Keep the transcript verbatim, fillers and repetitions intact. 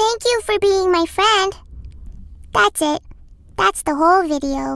Thank you for being my friend. That's it. That's the whole video.